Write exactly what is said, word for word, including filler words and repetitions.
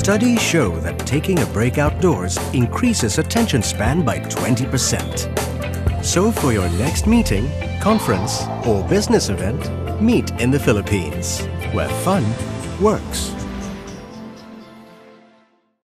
Studies show that taking a break outdoors increases attention span by twenty percent. So for your next meeting, conference, or business event, meet in the Philippines, where fun works.